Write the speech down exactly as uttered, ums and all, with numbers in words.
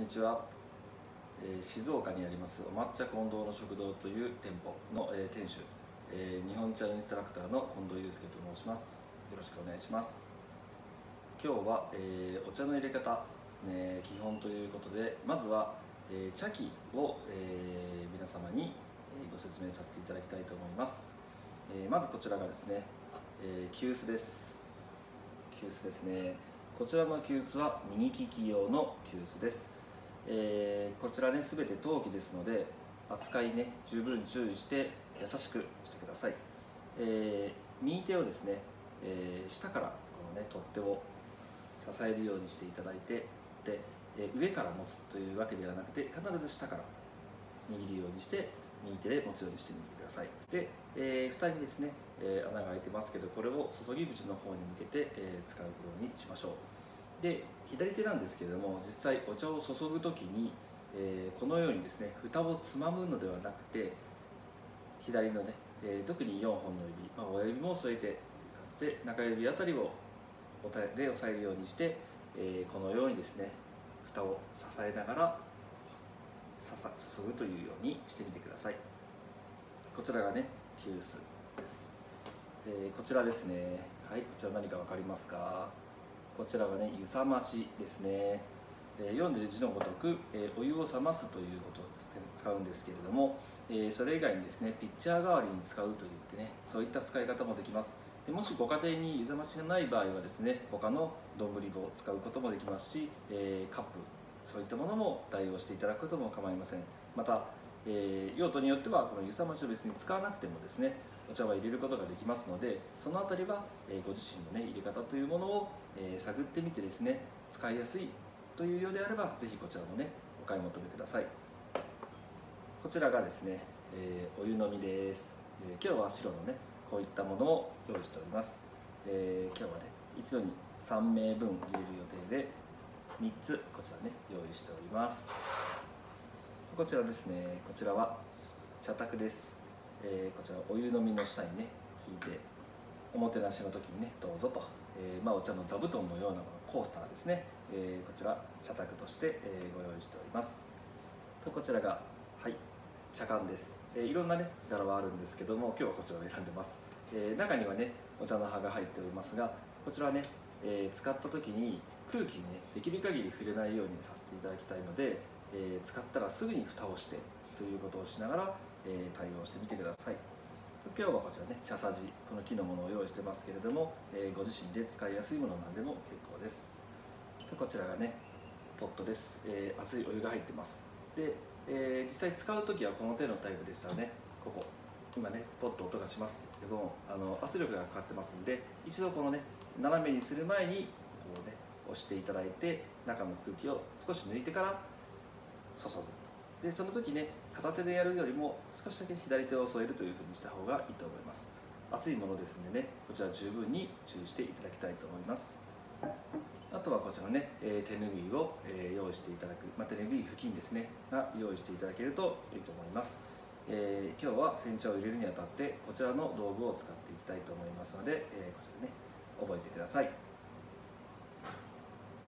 ちは、えー静岡にありますお抹茶近藤の食堂という店舗の、えー店主、えー日本茶インストラクターの近藤祐介と申します。よろしくお願いします。今日は、えーお茶の入れ方ですね、基本ということで、まずは、えー茶器を、えー皆様にご説明させていただきたいと思います。えーまずこちらがですね、えー急須です。急須ですね。こちらの急須は右利き用の急須です。えーこちらね、すべて陶器ですので、扱いね、十分注意して優しくしてください。えー右手をですね、えー下からこのね、取っ手を支えるようにしていただいて、で、えー上から持つというわけではなくて、必ず下から握るようにして右手で持つようにしてみてください。で、えー、蓋にですね、えー穴が開いてますけど、これを注ぎ口の方に向けて、えー使うようにしましょう。で、左手なんですけれども、実際お茶を注ぐ時に、えーこのようにですね、蓋をつまむのではなくて、左のね、えー特によんほんの指、まあ、親指も添えてという感じで、中指あたりをで押さえるようにして、えーこのようにですね、蓋を支えながらささ注ぐというようにしてみてください。こちらがね、急須です。えーこちらですね、はい、こちら何か分かりますか？こちらはね、湯冷ましですね。えー読んでる字のごとく、えーお湯を冷ますということを使うんですけれども、えーそれ以外にですね、ピッチャー代わりに使うといってね、そういった使い方もできます。でもしご家庭に湯冷ましがない場合はですね、他の丼を使うこともできますし、えーカップ、そういったものも代用していただくことも構いません。また、えー用途によってはこの湯冷ましを別に使わなくてもですね、お茶は入れることができますので、そのあたりは、えーご自身のね、入れ方というものを、えー探ってみてですね、使いやすいというようであれば、ぜひこちらもね、お買い求めください。こちらがですね、えーお湯飲みです。えー今日は白のね、こういったものを用意しております。えー今日はね、一度にさんめいぶん入れる予定で、みっつこちらね、用意しております。こちらですね、こちらは茶卓です。えーこちらお湯飲みの下にね、引いて、おもてなしの時にね、どうぞと、えーまあ、お茶の座布団のようなもの、コースターですね、えーこちら茶卓として、えーご用意しております。とこちらが、はい、茶缶です。えーいろんなね、柄はあるんですけども、今日はこちらを選んでます。えー中にはね、お茶の葉が入っておりますが、こちらはね、えー使った時に空気にね、できる限り触れないようにさせていただきたいので、えー使ったらすぐに蓋をしてということをしながら、えー対応してみてください。今日はこちらね、茶さじ、この木のものを用意してますけれども、えーご自身で使いやすいものなんでも結構です。でこちらがね、ポットです。えー熱いお湯が入ってます。で、えー実際使う時はこの手のタイプでしたらね、ここ今ね、ポッと音がしますけども、あの圧力がかかってますんで、一度このね、斜めにする前にこうね、押していただいて、中の空気を少し抜いてから注ぐ。でその時ね、片手でやるよりも少しだけ左手を添えるというふうにした方がいいと思います。熱いものですんでね、こちら十分に注意していただきたいと思います。あとはこちらね、えー手ぬぐいを、えー用意していただく、まあ、手ぬぐい布巾ですねが用意していただけるといいと思います。えー今日は煎茶を入れるにあたってこちらの道具を使っていきたいと思いますので、えーこちらね、覚えてください。